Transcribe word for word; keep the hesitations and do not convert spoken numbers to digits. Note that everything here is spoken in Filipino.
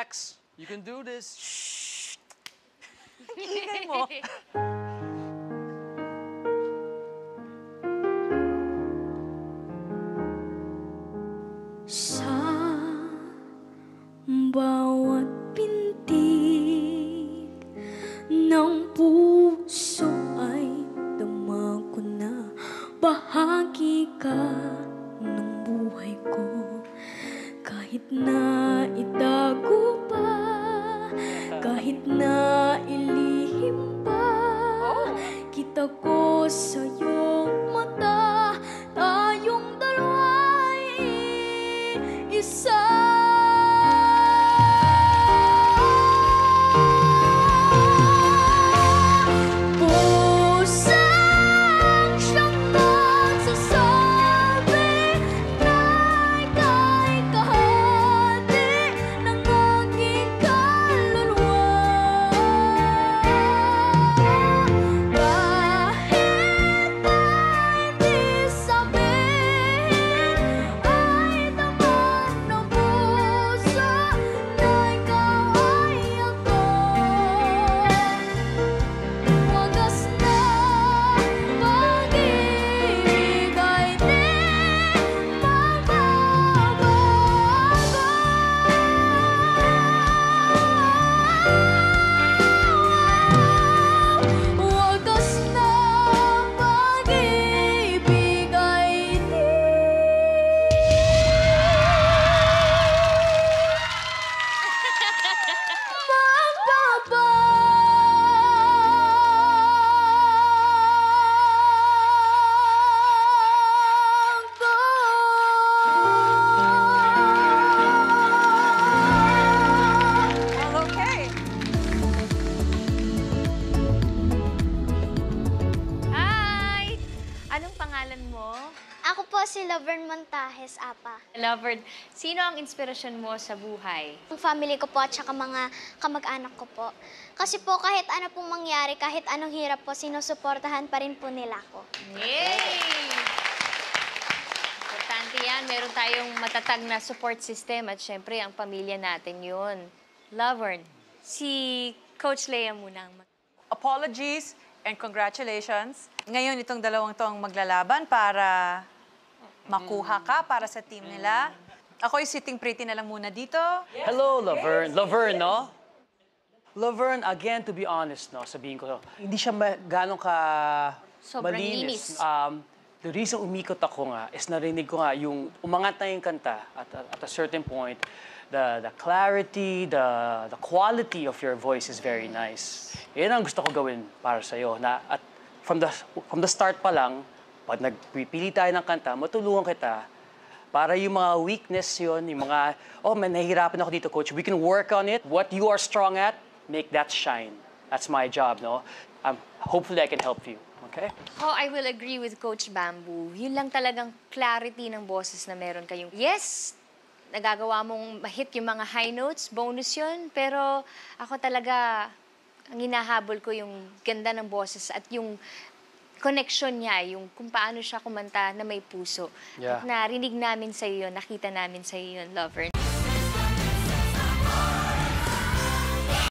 Relax. You can do this. Shh. Ingay mo. Sa bawat pintig ng puso ay dama ko na bahagi ka ng buhay ko. Kahit na itago pa, kahit na ilihim pa, kita ko sa iyong mata, tayong dalawa'y isa. Pusang siyang nagsasabi na ika'y kahati ng aking kaluluwa. Kahit na hindi sabihin, ay damang ng puso na ikaw ay ako. Wagas na pag-ibig ay di magbabago. Wagas na pag-ibig ay di Well, okay. Hi! Anong pangalan mo? Ako po si Laverne Montajes, Apa. Lover, sino ang inspirasyon mo sa buhay? Ang family ko po at saka mga kamag-anak ko po. Kasi po kahit ano pong mangyari, kahit anong hirap po, sinusuportahan pa rin po nila ako. Yay! Importante yan. Meron tayong matatag na support system at syempre, ang pamilya natin yun. Lover, si Coach Lea muna ang mag- Apologies and congratulations. Ngayon, itong dalawang tong maglalaban para makuha ka para sa team nila. Ako'y sitting pretty na lang muna dito. Hello, Laverne. Laverne, no? Laverne, again, to be honest, no, sabihin ko, hindi siya ma- ganong ka Sobrang malinis. linis. Um, the reason umikot ako nga is narinig ko nga yung umangat na yung kanta at, at a certain point, the, the clarity, the, the quality of your voice is very nice. Yan ang gusto ko gawin para sa'yo. Na, at from the, from the start pa lang, pag nagpipili tayo ng kanta, matulungan kita para yung mga weakness yun, yung mga, oh, man, nahihirapan ako dito, coach. We can work on it. What you are strong at, make that shine. That's my job, no? Um, hopefully, I can help you, okay? Oh, I will agree with Coach Bamboo. Yun lang talagang clarity ng boses na meron kayong. Yes, nagagawa mong mahit yung mga high notes, bonus yun. Pero ako talaga, ang hinahabol ko yung ganda ng boses at yung connection niya, yung kung paano siya kumanta na may puso. Yeah. At narinig namin sa iyo, nakita namin sa iyo yun, Lover.